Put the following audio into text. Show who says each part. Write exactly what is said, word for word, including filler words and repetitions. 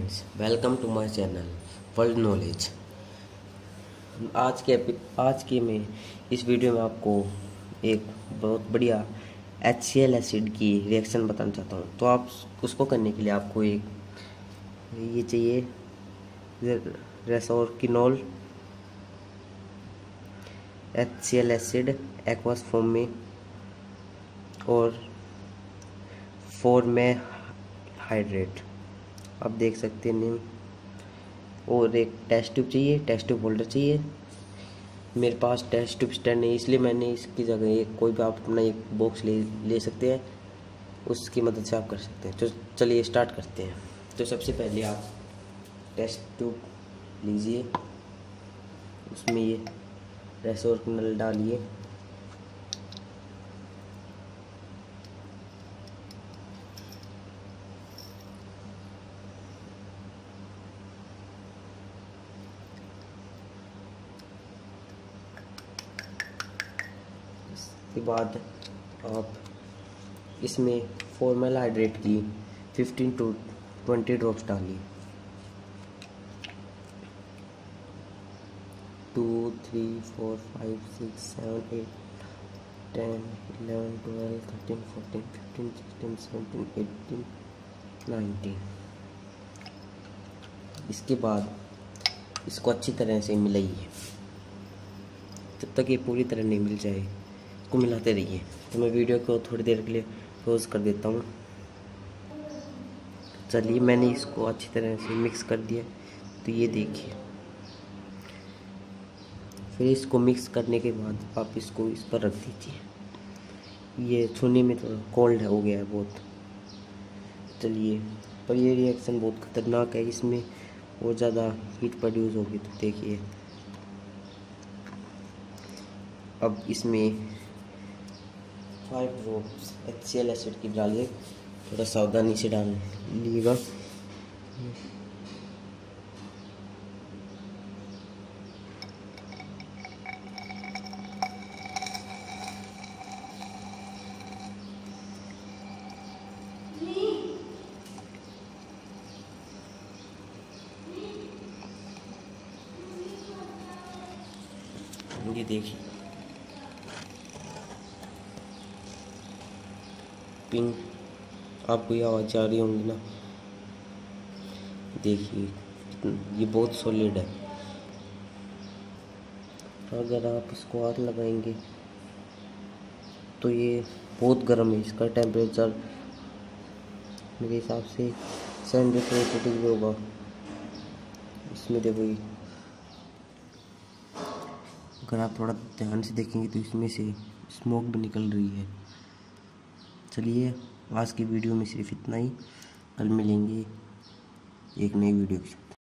Speaker 1: Friends, welcome to my channel world knowledge. आज के आज के मैं इस वीडियो में आपको एक बहुत बढ़िया एच सी एल एसिड की रिएक्शन बताना चाहता हूँ। तो आप उसको करने के लिए आपको एक ये चाहिए resorcinol H C L acid aqueous form में और फोर में हाइड्रेट, आप देख सकते हैं नेम। और एक टेस्ट ट्यूब चाहिए, टेस्ट ट्यूब होल्डर चाहिए। मेरे पास टेस्ट ट्यूब स्टैंड नहीं, इसलिए मैंने इसकी जगह एक कोई भी आप अपना एक बॉक्स ले ले सकते हैं, उसकी मदद से आप कर सकते हैं। तो चलिए स्टार्ट करते हैं। तो सबसे पहले आप टेस्ट ट्यूब लीजिए, उसमें ये रेसोर्किनोल डालिए। के बाद आप इसमें फॉर्मलहाइड्रेट की फिफ्टीन टू ट्वेंटी ड्रॉप्स डालिए। Two three four five six seven eight ten eleven twelve thirteen fourteen fifteen sixteen seventeen eighteen nineteen. इसके बाद इसको अच्छी तरह से मिलाइए जब तक ये पूरी तरह नहीं मिल जाए, को मिलाते रहिए। तो मैं वीडियो को थोड़ी देर के लिए पॉज कर देता हूँ। चलिए, मैंने इसको अच्छी तरह से मिक्स कर दिया। तो ये देखिए, फिर इसको मिक्स करने के बाद आप इसको इस पर रख दीजिए। ये छूने में थोड़ा कोल्ड हो गया है बहुत। चलिए, पर ये रिएक्शन बहुत ख़तरनाक है, इसमें बहुत ज़्यादा हीट प्रोड्यूस होगी। तो देखिए, अब इसमें five drops H C L acid की डालिए। थोड़ा सावधानी से डाल लीजिएगा। ये देखिए, पिंक आपको ये आवाज़ आ रही होंगी ना। देखिए, ये बहुत सॉलिड है। अगर आप इसको हाथ लगाएंगे तो ये बहुत गर्म है। इसका टेम्परेचर मेरे हिसाब से सेवेंटी टू एटी डिग्री होगा। इसमें देखो, ये अगर आप थोड़ा ध्यान से देखेंगे तो इसमें से स्मोक भी निकल रही है। चलिए, आज की वीडियो में सिर्फ इतना ही। कल मिलेंगे एक नई वीडियो के साथ।